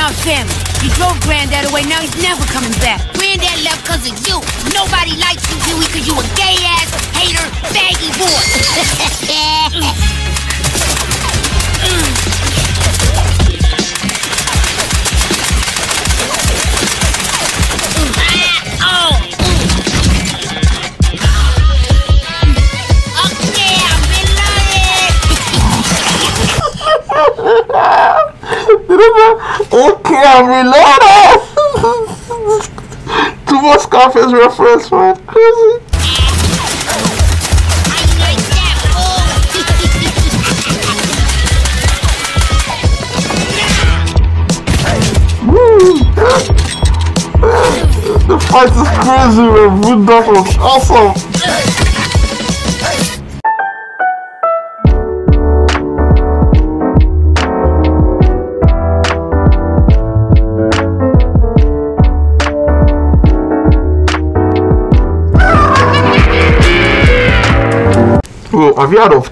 our family. You drove Granddad away, now he's never coming back. Granddad left because of you. Nobody likes you, Huey, because you a gay-ass, hater, baggy boy. Okay, I'm reloaded. Too much Scarface reference, man. Crazy. The fight is crazy, man. Boondocks was awesome. Well, have you heard of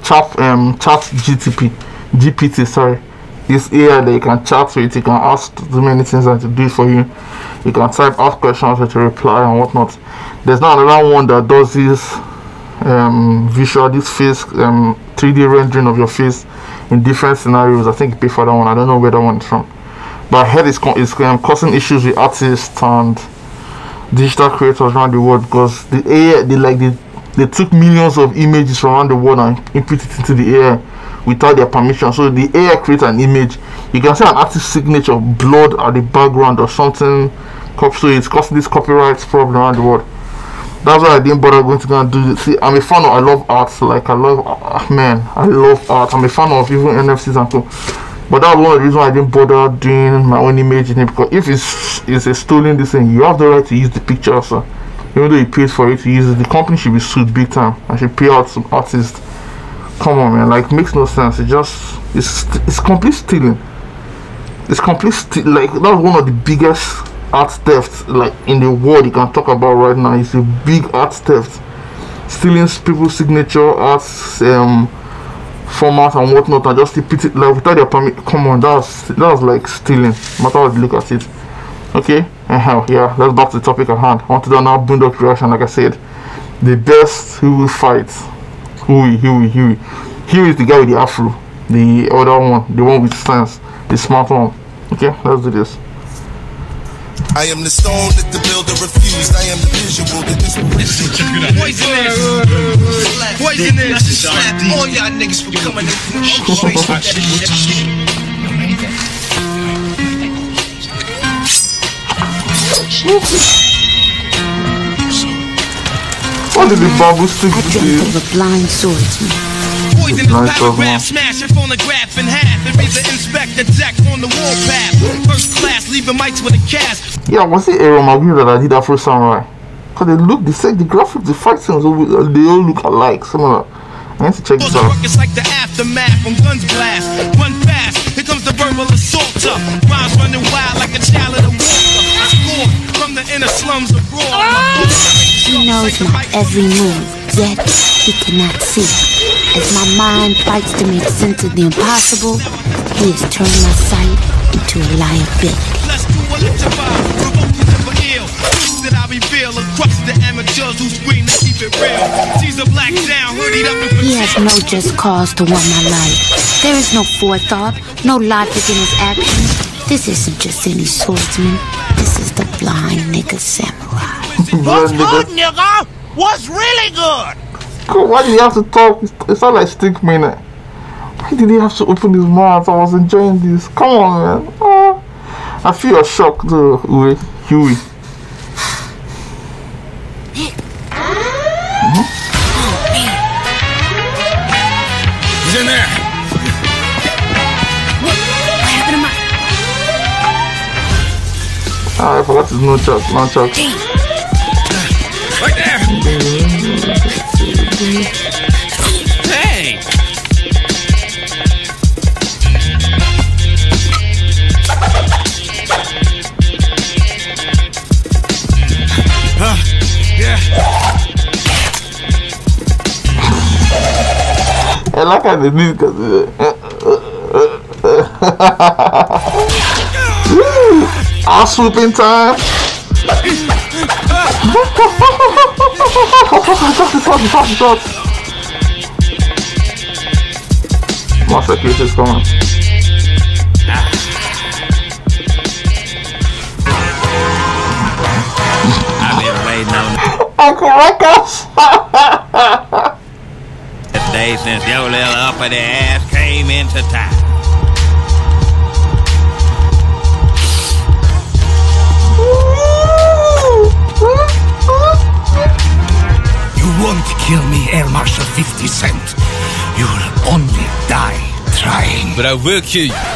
GPT? Sorry, this AI that you can chat with. You can ask too many things and to do it for you. You can type, ask questions, and to reply and whatnot. There's now another one that does this visual, this face 3D rendering of your face in different scenarios. I think you pay for that one. I don't know where that one is from, but I heard it's causing issues with artists and digital creators around the world because the AI they took millions of images from around the world and input it into the AI without their permission. So the AI creates an image. You can see an artist's signature, blood at the background or something. So it's causing this copyright problem around the world. That's why I didn't bother going to go and do this. See, I'm a fan of, I love art. Like, I love art. I'm a fan of even NFTs and so. But that was one of the reasons why I didn't bother doing my own image in it, because if it's a stolen this thing, you have the right to use the picture. So even though you paid for it to use it, the company should be sued big time. I should pay out some artists. Come on, man, like, makes no sense. It's complete stealing. It's complete like, that's one of the biggest art thefts like in the world you can talk about right now. It's a big art theft, stealing people's signature arts format and whatnot, and just repeat it like without their permit. Come on, that was like stealing, no matter how you look at it. Okay, yeah, let's back to the topic at hand. I want to do now Boondocks reaction. Like I said, the best Huey fight. Huey is the guy with the afro, the other one, the one with sense, the smart one. Okay, let's do this. I am the stone that the builder refused. I am the visual that this poisonous. All y'all niggas for coming What did the bamboo stick do? I dreamt of a blind swordsman. Poison the paragraph, smash your phonograph in half and read the inspector deck on the warpath. First class, leaving mics with a cast. Yeah, was it Aaron McGee that I did Afro Samurai? Because they look, the graphics, the fight scenes, they all look alike, similar. I need to check this out. It's like the aftermath from guns blast. Run fast, here comes the verbal assault up. Rhymes running wild like a child of the water. Score from the inner slums of raw. He knows my every move, yet he cannot see. As my mind fights to make sense of the impossible, he has turned my sight into a liability. Let's do a electrify, provoke you never ill. Truths that I reveal across the amateurs who scream to keep it real. She's a black down, hoodied up and he has no just cause to want my life. There is no forethought, no logic in his actions. This isn't just any swordsman. This is the blind nigga samurai. What's good, nigga? What's really good? Why did he have to talk? It's not like Stick Minute. Why did he have to open his mouth? I was enjoying this. Come on, man. Oh, I feel a shock to Huey. He's in there. What happened to my... Ah, I forgot his nunchuck. Right there. Hey. Yeah. I like how they did because Ass swooping time. More security is coming. I've been waiting on this day since your little uppity ass came into town. You won't kill me, Air Marshal 50 Cent. You'll only die trying. But I will kill you.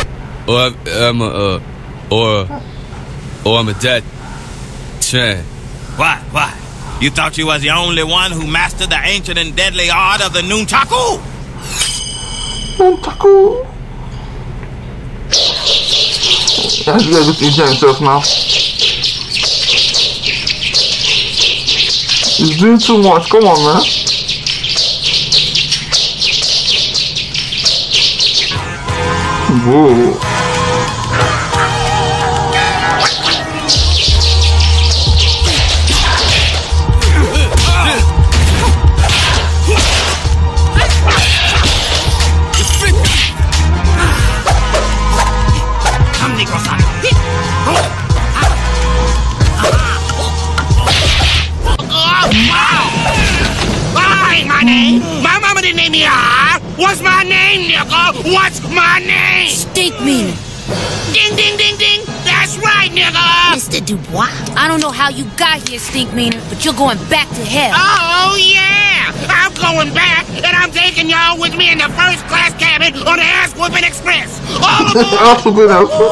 Or I'm a dead man. What? You thought you was the only one who mastered the ancient and deadly art of the nunchaku? Nunchaku. That's good to enjoy himself now. He's doing too much. Come on, man. Whoa. My mama didn't name me What's my name, nigga? What's my name? Stink meaner. Ding, ding, ding, ding. That's right, nigga. Mr. Dubois. I don't know how you got here, stink meaner, but you're going back to hell. Oh, yeah. I'm going back, and I'm taking y'all with me in the first class cabin on the Ass Whooping Express. All aboard.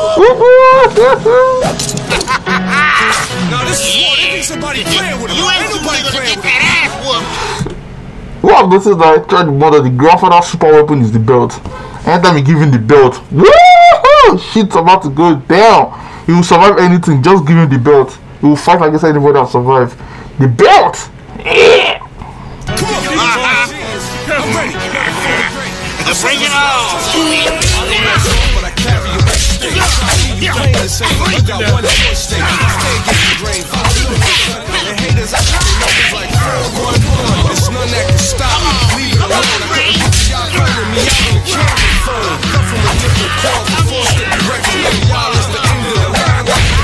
No, this is war. They think somebody playing with him. You ain't nobody gonna get that ass whooped. What I've noticed is that I tried to mother the grandfather's super weapon is the belt. Anytime you give him the belt, woohoo! Shit's about to go down. He will survive anything, just give him the belt. He will fight against anybody that survive. The belt! Yeah! Come on, I'm ready. Bring it on. But I carry you back stage. You playing the same. I got one more stage. Stay getting grave. The haters, I got the numbers like 411. There's none that can stop me. Leave it alone. Y'all calling me out on the camera phone. Come from a different call. Forced to be recommended. Y'all is the end of the line.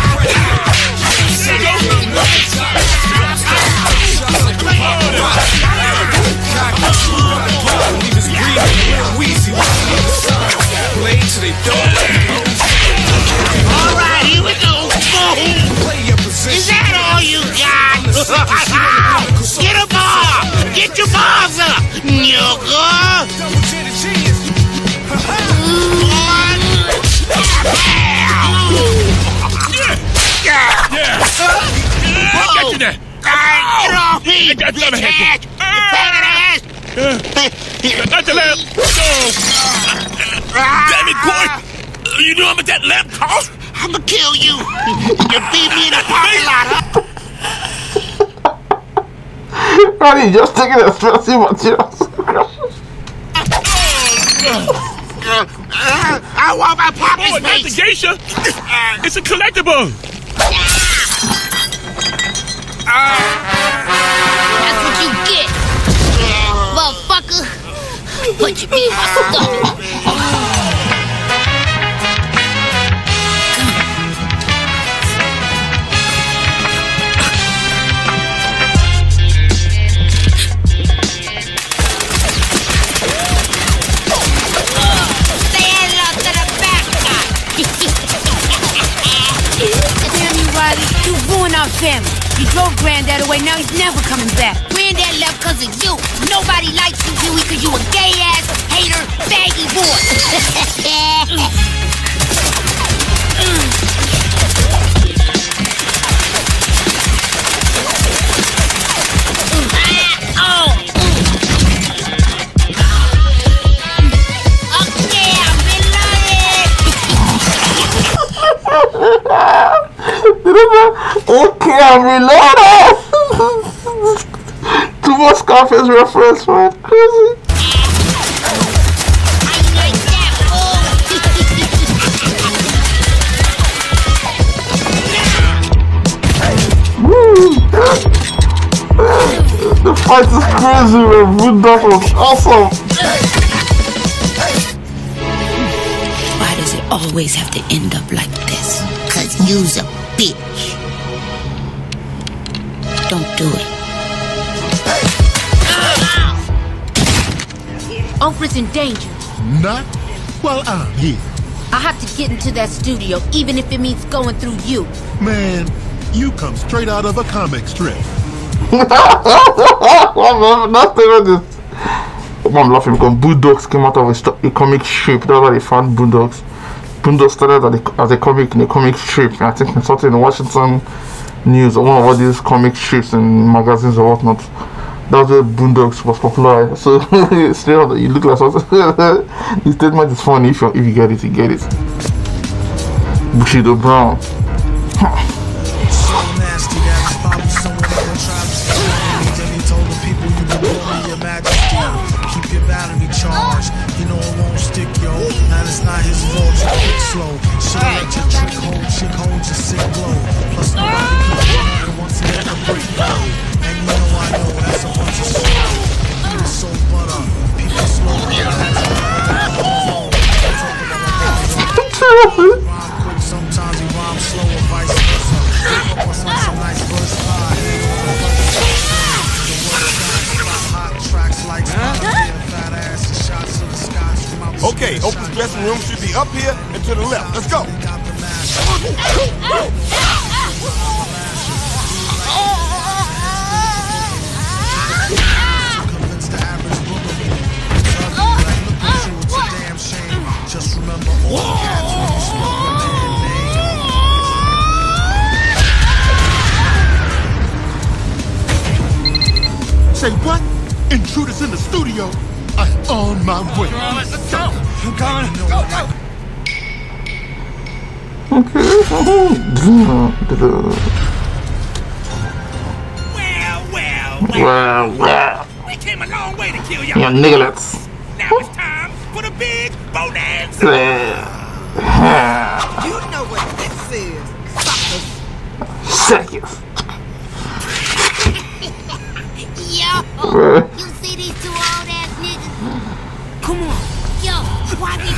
Alright, here we go. Is that all you got? Get a bar! Get your bars up, nigga! Get you there. Get off me! I got bitch some ass! That's the lamp. Damn it, boy. You know I'm at that lamp house? I'ma kill you! You beat me in the parking lot, huh? Honey, just taking expensive materials. I want my poppy's Oh, not the geisha. It's a collectible. That's what you get, motherfucker. Put your feet in my stomach. You ruined our family. You drove Granddad away, now he's never coming back. Granddad left because of you. Nobody likes you, Huey, because you a gay-ass, hater, baggy boy. Okay, I'm reloaded. Too much Scarface reference, man. Crazy. fight is crazy, man. Boondocks was awesome. Why does it always have to end up like this? 'Cause you's a bitch. Don't do it. Uncle's in danger. Not while I'm here. I have to get into that studio, even if it means going through you. Man, you come straight out of a comic strip. I'm laughing because Boondocks came out of a comic strip. That's why they found Boondocks. Boondocks started as a comic in a comic strip. I think it's something in Washington News or one of all these comic strips and magazines or whatnot. That's where Boondocks was popular. So still, you look like something. The statement is funny if you get it, you get it. Bushido Brown. Keep your battery charged. You know it won't stick, yo. Now it's not his fault. You quick slow. Should let your trick hold your sick glow. Plus nobody can once he let the break go. And you know I know that's a bunch of shit. People so butter, people slow. Sometimes he rhymes slow or vice versa. Some nice verse Okay, Opie's dressing room should be up here and to the left. Let's go. Just remember all the cats when you spell your damn name. Say what? Intruders in the studio. I'm on my way. Let's go. I'm coming. Go, go. Well. We came a long way to kill y'all. Yeah, niggas. Now it's time for the big bonanza. You know what this is. Seconds. Yo, you see these two old ass niggas? Come on, yo, why they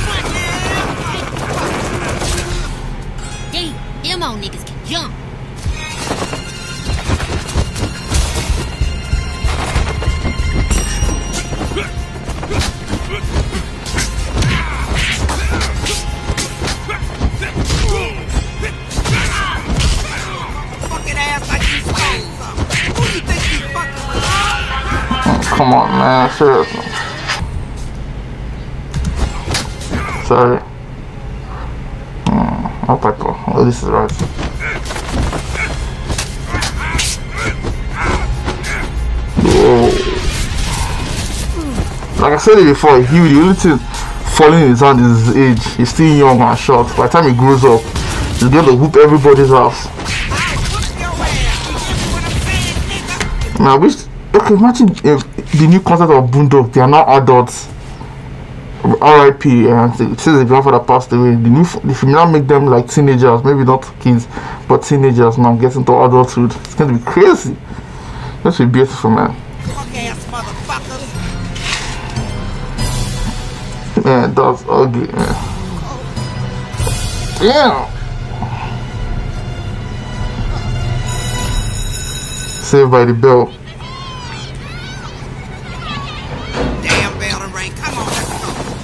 running? Them old niggas can jump. Fucking ass like you stole something. Who you think you fucking with? Come on, man. Seriously. Sorry. I'll tackle. Oh, this is right. Whoa. Like I said it before, Huey, the only thing falling in his hand is his age. He's still young and short. By the time he grows up, he's going to whoop everybody's ass. Now, okay, imagine if the new concept of Boondocks, they are now adults. R.I.P. and since the grandfather passed away, they should now make them like teenagers, maybe not kids, but teenagers now getting to adulthood. It's going to be crazy. That's be beautiful, man. Man, that's ugly, man. Damn. Saved by the bell. Damn bell and ring. Come on, let's go.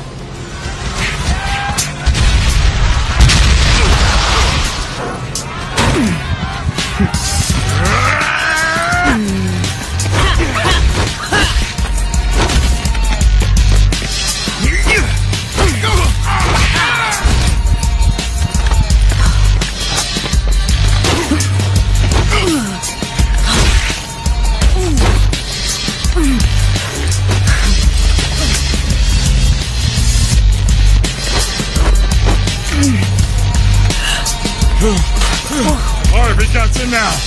Alright, we got you now.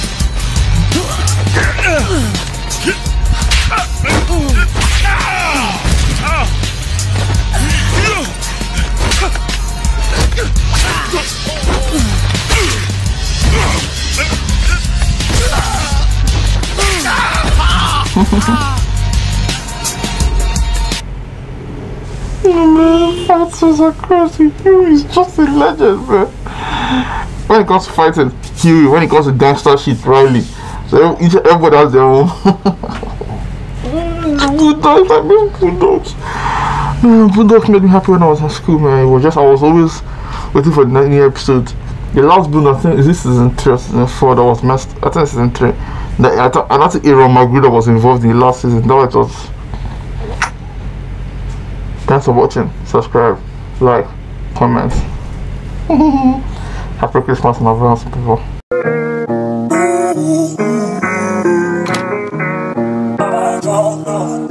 Man, fights are crazy. Huey is just a legend, man. When it comes to fighting, Huey. When it comes to gangster shit, Riley. So everybody has their own. Boondocks, I miss Boondocks. Man, Boondocks made me happy when I was in school, man. It was just, I was always waiting for the new episode. The last Boondocks, I think, is this season 3 or season 4 that was messed. I think season 3. I don't think Aaron Magruder was involved in the last season. That was just. Thanks for watching. Subscribe, like, comment. Happy Christmas and advance, people.